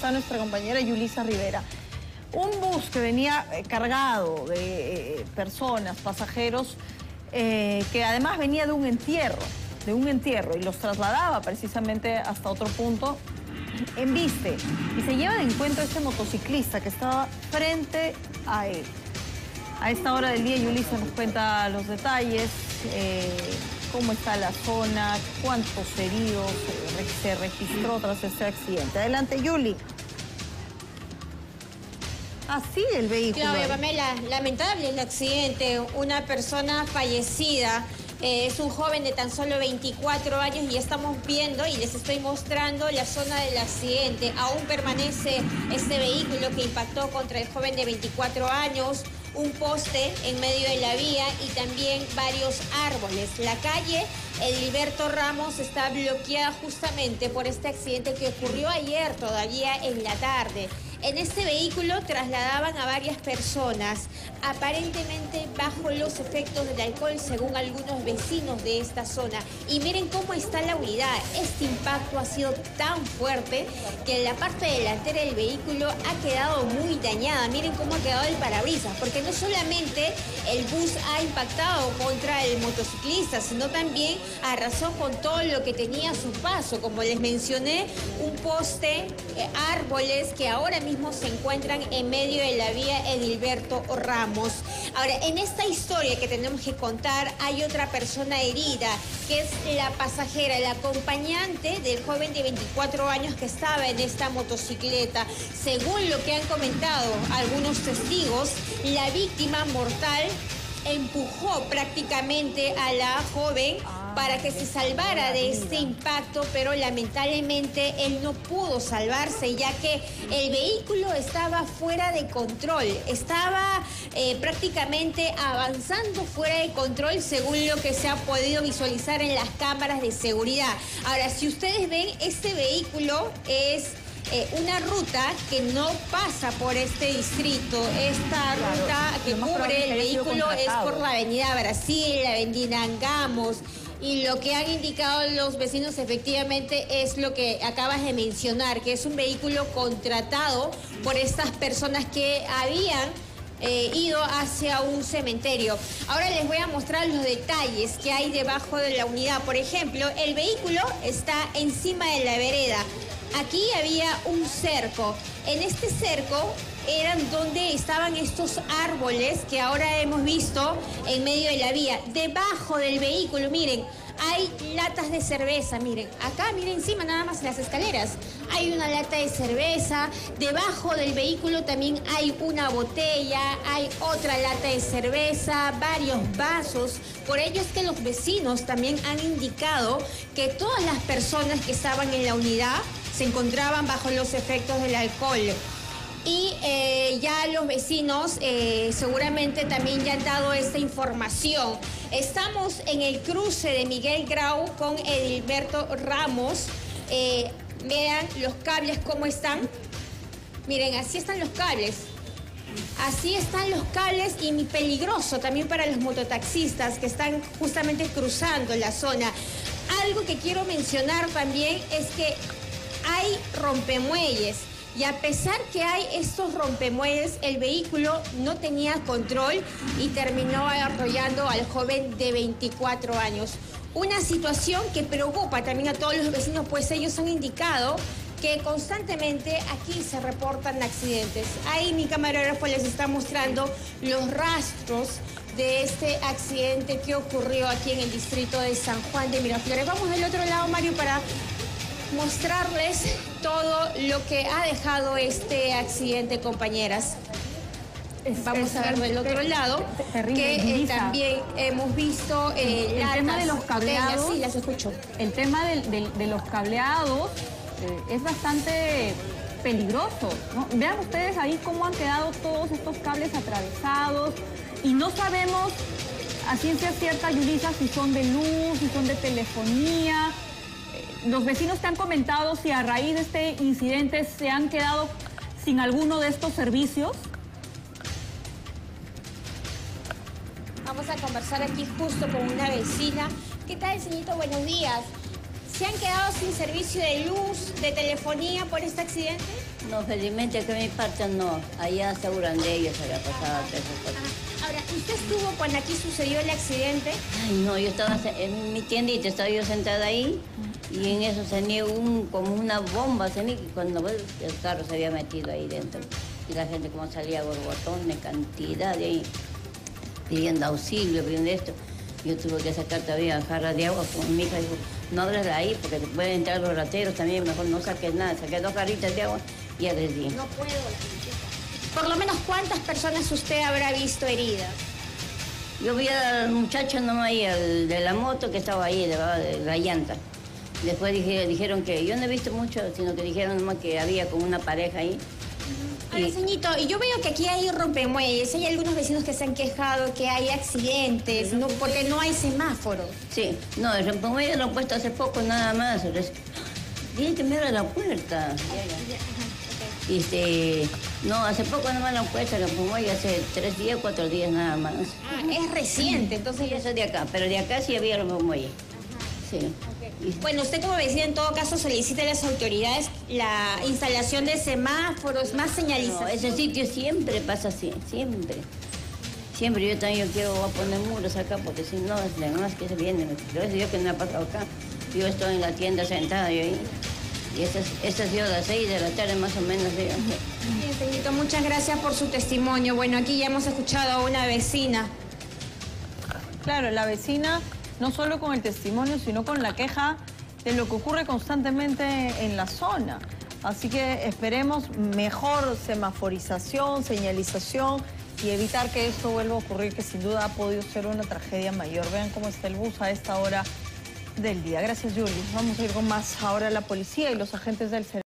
está nuestra compañera Yulisa Rivera. Un bus que venía cargado de personas, pasajeros, que además venía de un entierro, y los trasladaba precisamente hasta otro punto, embiste, y se lleva de encuentro a este motociclista que estaba frente a él. A esta hora del día, Yulisa nos cuenta los detalles, cómo está la zona, cuántos heridos se registró tras este accidente. Adelante, Yuli. Así el vehículo. Claudia Pamela, lamentable el accidente, una persona fallecida. Es un joven de tan solo 24 años y estamos viendo y les estoy mostrando la zona del accidente. Aún permanece este vehículo que impactó contra el joven de 24 años, un poste en medio de la vía y también varios árboles. La calle Edilberto Ramos está bloqueada justamente por este accidente que ocurrió ayer todavía en la tarde. En este vehículo trasladaban a varias personas, aparentemente bajo los efectos del alcohol, según algunos vecinos de esta zona. Y miren cómo está la unidad. Este impacto ha sido tan fuerte que la parte delantera del vehículo ha quedado muy dañada. Miren cómo ha quedado el parabrisas, porque no solamente el bus ha impactado contra el motociclista, sino también arrasó con todo lo que tenía a su paso. Como les mencioné, un poste, árboles que ahora mismo se encuentran en medio de la vía Edilberto Ramos. Ahora, en esta historia que tenemos que contar, hay otra persona herida, que es la pasajera, la acompañante del joven de 24 años que estaba en esta motocicleta. Según lo que han comentado algunos testigos, la víctima mortal empujó prácticamente a la joven para que se salvara de este impacto, pero lamentablemente él no pudo salvarse, ya que el vehículo estaba fuera de control, estaba prácticamente avanzando fuera de control, según lo que se ha podido visualizar en las cámaras de seguridad. Ahora, si ustedes ven, este vehículo es una ruta que no pasa por este distrito. Esta ruta que cubre el vehículo es por la avenida Brasil, la avenida Angamos. Y lo que han indicado los vecinos efectivamente es lo que acabas de mencionar, que es un vehículo contratado por estas personas que habían ido hacia un cementerio. Ahora les voy a mostrar los detalles que hay debajo de la unidad. Por ejemplo, el vehículo está encima de la vereda. Aquí había un cerco. En este cerco eran donde estaban estos árboles que ahora hemos visto en medio de la vía. Debajo del vehículo, miren, hay latas de cerveza, miren. Acá, miren, encima nada más en las escaleras. Hay una lata de cerveza. Debajo del vehículo también hay una botella, hay otra lata de cerveza, varios vasos. Por ello es que los vecinos también han indicado que todas las personas que estaban en la unidad se encontraban bajo los efectos del alcohol. Y ya los vecinos seguramente también ya han dado esta información. Estamos en el cruce de Miguel Grau con Edilberto Ramos. Vean los cables cómo están. Miren, así están los cables. Así están los cables y peligroso también para los mototaxistas que están justamente cruzando la zona. Algo que quiero mencionar también es que hay rompemuelles. Y a pesar que hay estos rompemuelles, el vehículo no tenía control y terminó arrollando al joven de 24 años. Una situación que preocupa también a todos los vecinos, pues ellos han indicado que constantemente aquí se reportan accidentes. Ahí mi camarógrafo les está mostrando los rastros de este accidente que ocurrió aquí en el distrito de San Juan de Miraflores. Vamos del otro lado, Mario, para mostrarles todo lo que ha dejado este accidente, compañeras. Vamos a ver del otro lado, que también hemos visto el tema de los cableados. Sí, las escucho. El tema de los cableados es bastante peligroso, ¿no? Vean ustedes ahí cómo han quedado todos estos cables atravesados y no sabemos a ciencia cierta, Yulisa, si son de luz, si son de telefonía. Los vecinos te han comentado si a raíz de este incidente se han quedado sin alguno de estos servicios. Vamos a conversar aquí justo con una vecina. ¿Qué tal, señorito? Buenos días. ¿Se han quedado sin servicio de luz, de telefonía por este accidente? No, felizmente que mi parte no. Allá aseguran de ellos, había pasado todo eso. Ahora, ¿usted estuvo cuando aquí sucedió el accidente? Ay, no, yo estaba en mi tiendita, estaba yo sentada ahí y en eso tenía como una bomba, y cuando el carro se había metido ahí dentro. Y la gente como salía borbotones, cantidad de ahí, pidiendo auxilio, pidiendo esto. Yo tuve que sacar todavía jarras de agua con mi hija, dijo, no abras ahí porque te pueden entrar los rateros también, mejor no saques nada. Saqué 2 jarritas de agua y agredí. No puedo. Por lo menos, ¿cuántas personas usted habrá visto heridas? Yo vi al muchacho nomás ahí, al de la moto que estaba ahí, debajo de la llanta. Después dijeron que, yo no he visto mucho, sino que dijeron nomás que había como una pareja ahí. Ahora, señorito, y yo veo que aquí hay rompemuelles, hay algunos vecinos que se han quejado que hay accidentes, ¿no? Porque no hay semáforos. Sí, no, el rompemuelle lo han puesto hace poco nada más. Tienen que mirar la puerta. No, hace poco nomás lo han puesto el rompemuelle, hace 3 días, 4 días nada más. Ah, es reciente, entonces... Sí, eso es de acá, pero de acá sí había rompemuelle. Sí. Okay. Bueno, usted como vecina en todo caso solicita a las autoridades la instalación de semáforos, más señalización. No, ese sitio siempre pasa así, siempre. Siempre yo también quiero poner muros acá porque si no, es que se viene. Pero eso yo que no ha pasado acá. Yo estoy en la tienda sentada y ahí. Y esta ha sido a las 6 de la tarde más o menos. Bien, señorito, muchas gracias por su testimonio. Bueno, aquí ya hemos escuchado a una vecina. Claro, la vecina, no solo con el testimonio, sino con la queja de lo que ocurre constantemente en la zona. Así que esperemos mejor semaforización, señalización y evitar que esto vuelva a ocurrir, que sin duda ha podido ser una tragedia mayor. Vean cómo está el bus a esta hora del día. Gracias, Julie. Vamos a ir con más ahora la policía y los agentes del servicio.